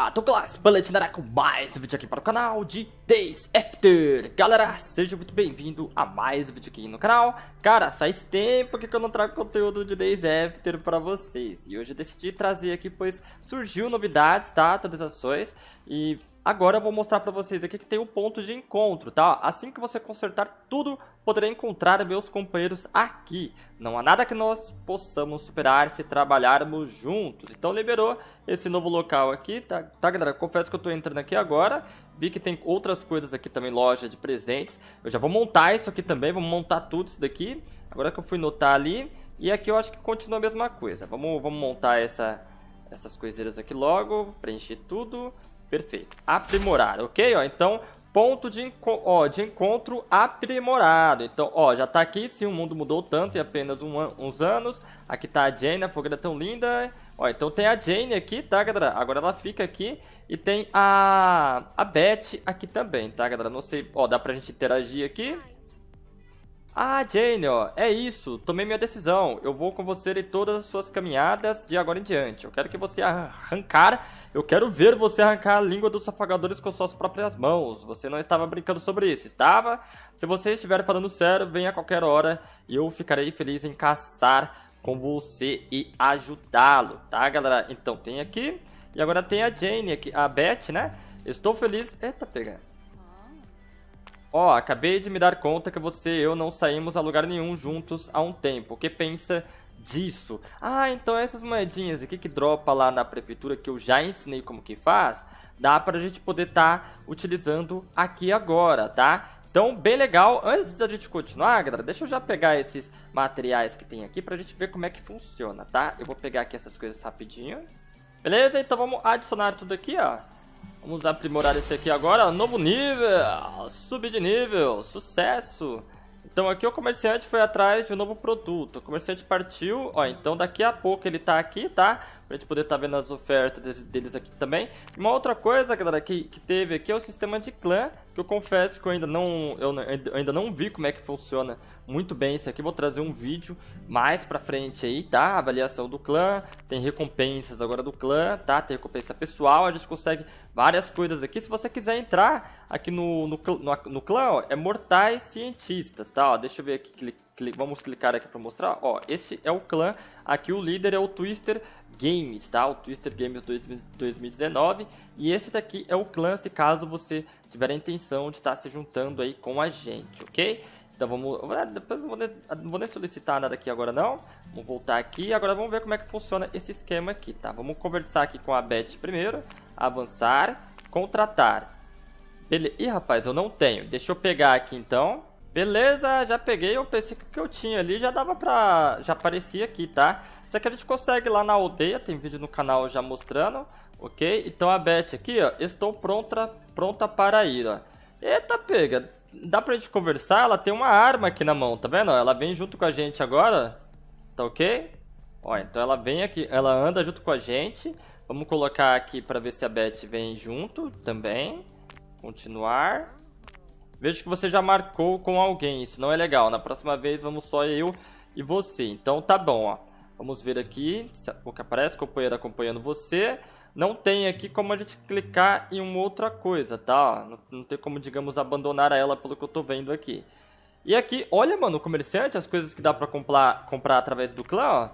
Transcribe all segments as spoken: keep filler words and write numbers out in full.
Douglas Paletinará com mais um vídeo aqui para o canal de Days After. Galera, seja muito bem-vindo a mais um vídeo aqui no canal. Cara, faz tempo que eu não trago conteúdo de Days After para vocês. E hoje eu decidi trazer aqui, pois surgiu novidades, tá? Atualizações. E agora eu vou mostrar para vocês aqui que tem um ponto de encontro, tá? Assim que você consertar tudo, poderá encontrar meus companheiros aqui. Não há nada que nós possamos superar se trabalharmos juntos. Então liberou esse novo local aqui, tá, tá galera? Confesso que eu tô entrando aqui agora. Vi que tem outras coisas aqui também, loja de presentes. Eu já vou montar isso aqui também, vamos montar tudo isso daqui. Agora que eu fui notar ali. E aqui eu acho que continua a mesma coisa. Vamos, vamos montar essa, essas coiseiras aqui logo, preencher tudo. Perfeito. Aprimorar, ok? Ó, então, ponto de, enco ó, de encontro aprimorado. Então, ó, já tá aqui. Sim, o mundo mudou tanto em apenas um an uns anos. Aqui tá a Jane, a fogueira tão linda. Ó, então tem a Jane aqui, tá, galera? Agora ela fica aqui. E tem a, a Beth aqui também, tá, galera? Não sei, ó, dá pra gente interagir aqui. Ah, Jane, ó, é isso, tomei minha decisão. Eu vou com você em todas as suas caminhadas de agora em diante. Eu quero que você arrancar, eu quero ver você arrancar a língua dos afagadores com suas próprias mãos. Você não estava brincando sobre isso, estava? Se você estiver falando sério, venha a qualquer hora e eu ficarei feliz em caçar com você e ajudá-lo, tá, galera? Então tem aqui, e agora tem a Jane aqui, a Beth, né? Estou feliz... Eita, pega. Ó, oh, acabei de me dar conta que você e eu não saímos a lugar nenhum juntos há um tempo. O que pensa disso? Ah, então essas moedinhas aqui que dropa lá na prefeitura, que eu já ensinei como que faz, dá pra gente poder estar tá utilizando aqui agora, tá? Então, bem legal. Antes da gente continuar, galera, deixa eu já pegar esses materiais que tem aqui pra gente ver como é que funciona, tá? Eu vou pegar aqui essas coisas rapidinho. Beleza? Então vamos adicionar tudo aqui, ó. Vamos aprimorar esse aqui agora, novo nível, subir de nível, sucesso. Então aqui o comerciante foi atrás de um novo produto, o comerciante partiu, ó, então daqui a pouco ele tá aqui, tá? Pra gente poder tá vendo as ofertas deles aqui também. E uma outra coisa, galera, que, que teve aqui é o sistema de clã, que eu confesso que eu ainda não, eu, eu ainda não vi como é que funciona muito bem isso aqui. Vou trazer um vídeo mais pra frente aí, tá? Avaliação do clã, tem recompensas agora do clã, tá? Tem recompensa pessoal, a gente consegue várias coisas aqui. Se você quiser entrar aqui no, no, no, no clã, ó, é Mortais Cientistas, tá? Ó, deixa eu ver aqui, clique. Vamos clicar aqui para mostrar. Ó, esse é o clã. Aqui o líder é o Twister Games, tá? O Twister Games dois mil e dezenove. E esse daqui é o clã, se caso você tiver a intenção de estar se juntando aí com a gente, ok? Então vamos... Depois não vou, nem, não vou nem solicitar nada aqui agora não. Vamos voltar aqui. Agora vamos ver como é que funciona esse esquema aqui, tá? Vamos conversar aqui com a Beth primeiro. Avançar. Contratar. Beleza. Ih, rapaz, eu não tenho. Deixa eu pegar aqui então. Beleza, já peguei, eu pensei que o que eu tinha ali já dava pra... já aparecia aqui, tá? Isso aqui a gente consegue lá na aldeia, tem vídeo no canal já mostrando, ok? Então a Beth aqui, ó, estou pronta, pronta para ir, ó. Eita, pega, dá pra gente conversar? Ela tem uma arma aqui na mão, tá vendo? Ela vem junto com a gente agora, tá ok? Ó, então ela vem aqui, ela anda junto com a gente. Vamos colocar aqui pra ver se a Beth vem junto também. Continuar. Vejo que você já marcou com alguém, isso não é legal. Na próxima vez vamos só eu e você. Então tá bom, ó. Vamos ver aqui o que aparece, companheiro acompanhando você. Não tem aqui como a gente clicar em uma outra coisa, tá? Não, não tem como, digamos, abandonar ela pelo que eu tô vendo aqui. E aqui, olha, mano, o comerciante, as coisas que dá pra comprar, comprar através do clã, ó.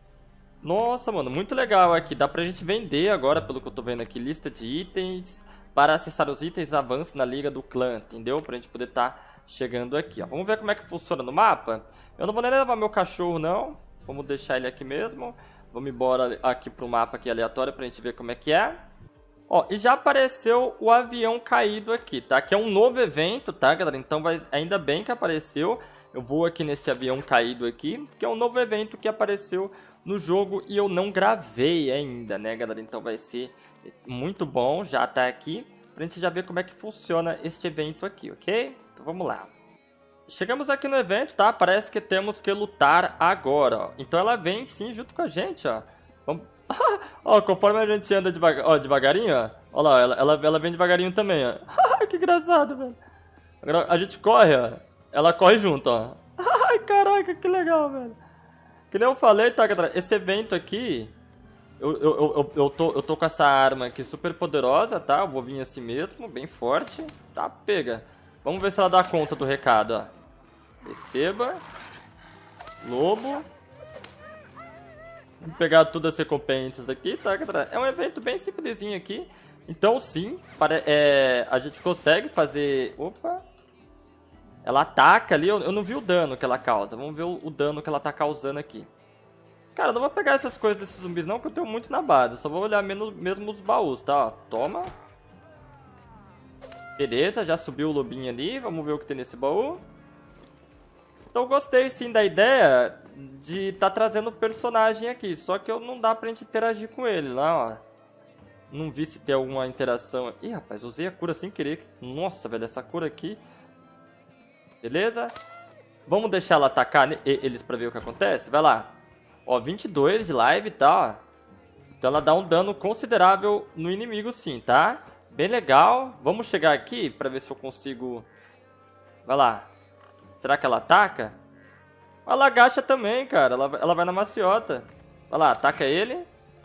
Nossa, mano, muito legal aqui. Dá pra gente vender agora, pelo que eu tô vendo aqui, lista de itens. Para acessar os itens, avance na liga do clã, entendeu? Pra gente poder estar tá chegando aqui, ó. Vamos ver como é que funciona no mapa. Eu não vou nem levar meu cachorro, não. Vamos deixar ele aqui mesmo. Vamos embora aqui pro mapa aqui aleatório pra gente ver como é que é. Ó, e já apareceu o avião caído aqui, tá? Que é um novo evento, tá, galera? Então, vai... ainda bem que apareceu. Eu vou aqui nesse avião caído aqui, que é um novo evento que apareceu no jogo e eu não gravei ainda, né, galera? Então vai ser muito bom, já tá aqui, pra gente já ver como é que funciona este evento aqui, ok? Então vamos lá. Chegamos aqui no evento, tá? Parece que temos que lutar agora, ó. Então ela vem sim junto com a gente, ó. Vamos... ó, conforme a gente anda devagar, ó, devagarinho, ó. Ó lá, ela, ela, ela vem devagarinho também, ó. Que engraçado, velho. Agora a gente corre, ó. Ela corre junto, ó. Ai, caraca, que legal, velho. Que nem eu falei, tá, galera? Esse evento aqui Eu, eu, eu, eu, tô, eu tô com essa arma aqui super poderosa, tá? Eu vou vir assim mesmo, bem forte. Tá, pega. Vamos ver se ela dá conta do recado, ó. Receba. Lobo. Vamos pegar todas as recompensas aqui, tá, galera? É um evento bem simplesinho aqui. Então, sim, para, é, a gente consegue fazer... Opa! Ela ataca ali, eu, eu não vi o dano que ela causa. Vamos ver o, o dano que ela tá causando aqui. Cara, eu não vou pegar essas coisas desses zumbis não, porque eu tenho muito na base. Eu só vou olhar menos, mesmo os baús, tá? Ó, toma. Beleza, já subiu o lobinho ali. Vamos ver o que tem nesse baú. Então eu gostei sim da ideia de estar tá trazendo o personagem aqui. Só que eu não dá pra gente interagir com ele lá, ó. Não vi se tem alguma interação. Ih, rapaz, usei a cura sem querer. Nossa, velho, essa cura aqui. Beleza? Vamos deixar ela atacar eles pra ver o que acontece? Vai lá. Ó, vinte e dois de live, tá? Então ela dá um dano considerável no inimigo sim, tá? Bem legal. Vamos chegar aqui pra ver se eu consigo... Vai lá. Será que ela ataca? Ela agacha também, cara. Ela, ela vai na maciota. Vai lá, ataca ele.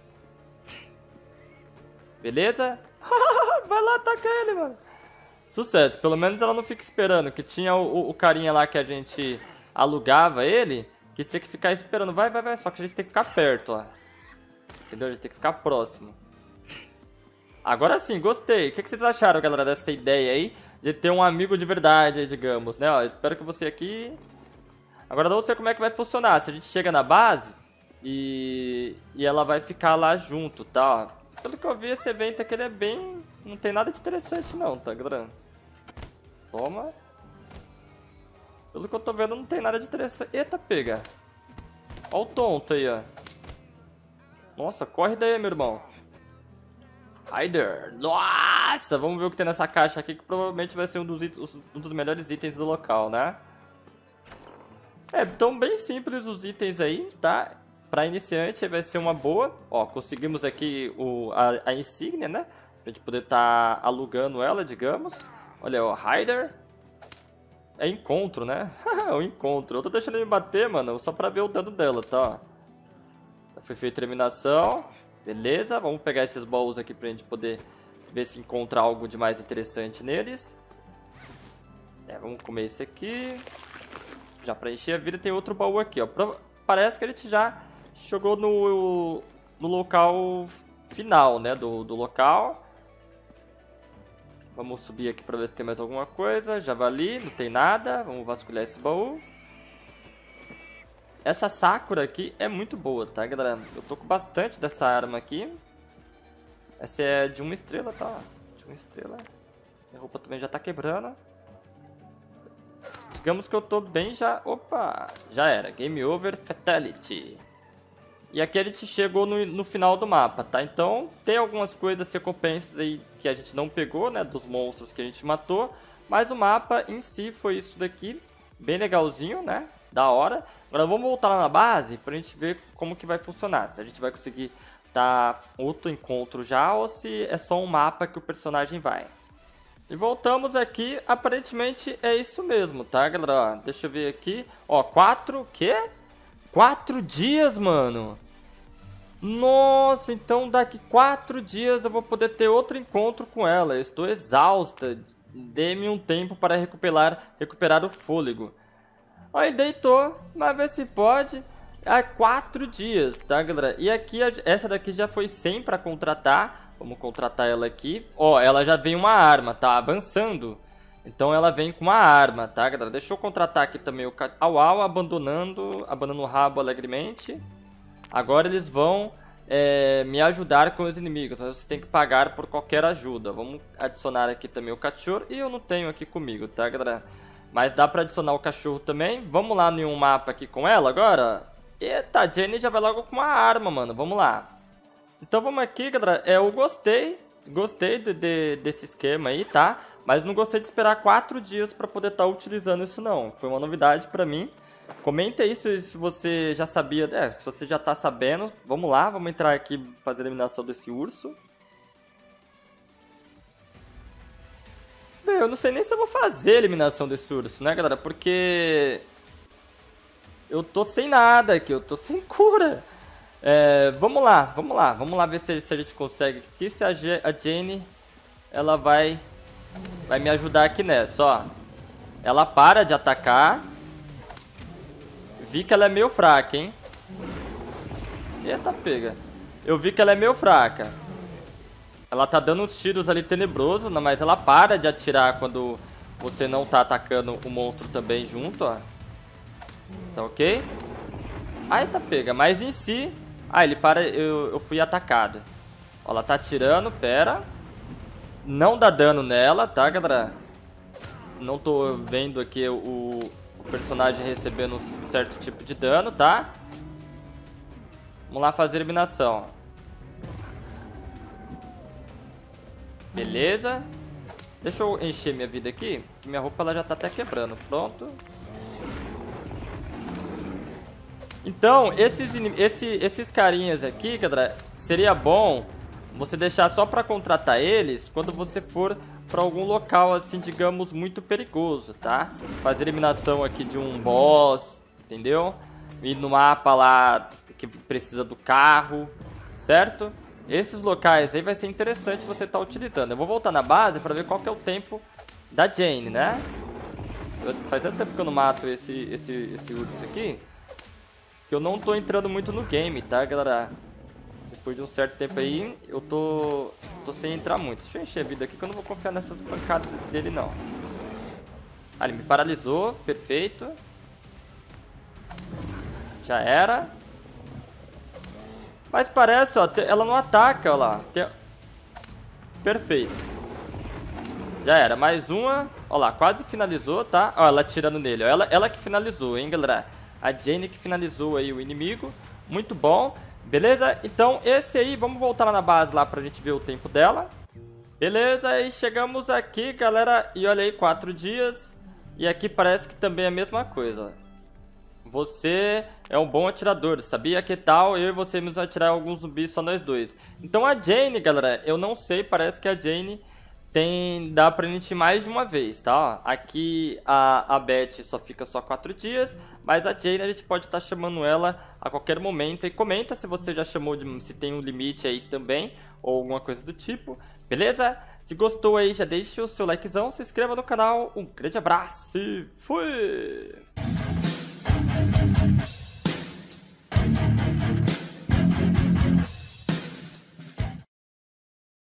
Beleza? Vai lá, ataca ele, mano. Sucesso. Pelo menos ela não fica esperando. Que tinha o, o, o carinha lá que a gente alugava ele... Que tinha que ficar esperando. Vai, vai, vai. Só que a gente tem que ficar perto, ó. Entendeu? A gente tem que ficar próximo. Agora sim, gostei. O que vocês acharam, galera, dessa ideia aí? De ter um amigo de verdade, digamos, né? Ó, espero que você aqui... Agora não sei como é que vai funcionar. Se a gente chega na base e... E ela vai ficar lá junto, tá? Pelo que eu vi, esse evento aqui ele é bem... Não tem nada de interessante não, tá, galera? Toma. Pelo que eu tô vendo, não tem nada de interessante. Eita, pega. Ó o tonto aí, ó. Nossa, corre daí, meu irmão. Hider. Nossa, vamos ver o que tem nessa caixa aqui, que provavelmente vai ser um dos, itens, um dos melhores itens do local, né? É, então bem simples os itens aí, tá? Pra iniciante vai ser uma boa. Ó, conseguimos aqui o, a, a insígnia, né? Pra gente poder tá alugando ela, digamos. Olha, ó, Hider. É encontro, né? É um encontro. Eu tô deixando ele me bater, mano, só pra ver o dano dela, tá? Já foi feita a eliminação. Beleza, vamos pegar esses baús aqui pra gente poder ver se encontra algo de mais interessante neles. É, vamos comer esse aqui. Já pra encher a vida tem outro baú aqui, ó. Parece que a gente já chegou no, no local final, né? Do, do local. Vamos subir aqui pra ver se tem mais alguma coisa. Javali, não tem nada. Vamos vasculhar esse baú. Essa Sakura aqui é muito boa, tá, galera? Eu tô com bastante dessa arma aqui. Essa é de uma estrela, tá? De uma estrela. Minha roupa também já tá quebrando. Digamos que eu tô bem já... Opa! Já era. Game over, fatality. E aqui a gente chegou no, no final do mapa, tá? Então, tem algumas coisas, recompensas aí que a gente não pegou, né? Dos monstros que a gente matou. Mas o mapa em si foi isso daqui. Bem legalzinho, né? Da hora. Agora vamos voltar lá na base pra gente ver como que vai funcionar. Se a gente vai conseguir dar outro encontro já ou se é só um mapa que o personagem vai. E voltamos aqui. Aparentemente é isso mesmo, tá, galera? Ó, deixa eu ver aqui. Ó, quatro... O quê? Quatro dias, mano? Nossa, então daqui quatro dias eu vou poder ter outro encontro com ela. Eu estou exausta. Dê-me um tempo para recuperar, recuperar o fôlego. Aí deitou, mas ver se pode. Há quatro dias, tá, galera? E aqui, essa daqui já foi cem para contratar. Vamos contratar ela aqui. Ó, ela já vem uma arma, tá? Avançando. Então ela vem com uma arma, tá, galera? Deixa eu contratar aqui também o Au Au, abandonando, abandonando o rabo alegremente. Agora eles vão é, me ajudar com os inimigos. Você tem que pagar por qualquer ajuda. Vamos adicionar aqui também o cachorro. E eu não tenho aqui comigo, tá, galera? Mas dá pra adicionar o cachorro também. Vamos lá em um mapa aqui com ela agora. Eita, a Jenny já vai logo com uma arma, mano. Vamos lá. Então vamos aqui, galera. É, eu gostei. Gostei de, de, desse esquema aí, tá? Mas não gostei de esperar quatro dias pra poder estar utilizando isso, não. Foi uma novidade pra mim. Comenta aí se, se você já sabia. É, se você já tá sabendo. Vamos lá, vamos entrar aqui e fazer a eliminação desse urso. Bem, eu não sei nem se eu vou fazer a eliminação desse urso, né, galera? Porque... eu tô sem nada aqui, eu tô sem cura. É, vamos lá, vamos lá, vamos lá ver se, se a gente consegue aqui, se a, G, a Jane, ela vai, vai me ajudar aqui nessa, ó. Ela para de atacar. Vi que ela é meio fraca, hein. Eita, pega. Eu vi que ela é meio fraca. Ela tá dando uns tiros ali tenebrosos, mas ela para de atirar quando você não tá atacando o monstro também junto, ó. Tá ok? Aí tá pega, mas em si... Ah, ele para, eu, eu fui atacado. Ó, ela tá atirando, pera. Não dá dano nela, tá, galera? Não tô vendo aqui o, o personagem recebendo um certo tipo de dano, tá? Vamos lá fazer a eliminação. Beleza. Deixa eu encher minha vida aqui, que minha roupa ela já tá até quebrando. Pronto. Então, esses, esse, esses carinhas aqui, galera, seria bom você deixar só pra contratar eles quando você for pra algum local, assim, digamos, muito perigoso, tá? Fazer eliminação aqui de um boss, entendeu? Ir no mapa lá que precisa do carro, certo? Esses locais aí vai ser interessante você estar utilizando. Eu vou voltar na base pra ver qual que é o tempo da Jane, né? Eu, faz tanto tempo que eu não mato esse, esse, esse urso aqui que eu não tô entrando muito no game, tá, galera? Depois de um certo tempo aí, eu tô, tô sem entrar muito. Deixa eu encher a vida aqui que eu não vou confiar nessas pancadas dele, não. Ah, ele me paralisou, perfeito. Já era. Mas parece, ó, ela não ataca, ó lá. Tem... Perfeito. Já era, mais uma. Ó lá, quase finalizou, tá? Ó, ela atirando nele, ó. Ela, ela que finalizou, hein, galera? A Jane que finalizou aí o inimigo. Muito bom. Beleza? Então, esse aí, vamos voltar lá na base lá pra gente ver o tempo dela. Beleza, e chegamos aqui, galera. E olha aí, quatro dias. E aqui parece que também é a mesma coisa, ó. Você é um bom atirador, sabia que tal? Eu e você vamos atirar alguns zumbis, só nós dois. Então a Jane, galera, eu não sei, parece que a Jane tem... dá pra gente mais de uma vez, tá? Aqui a, a Beth só fica só quatro dias, mas a Jane a gente pode estar chamando ela a qualquer momento. E comenta se você já chamou, de, se tem um limite aí também, ou alguma coisa do tipo, beleza? Se gostou aí, já deixa o seu likezão, se inscreva no canal, um grande abraço e fui!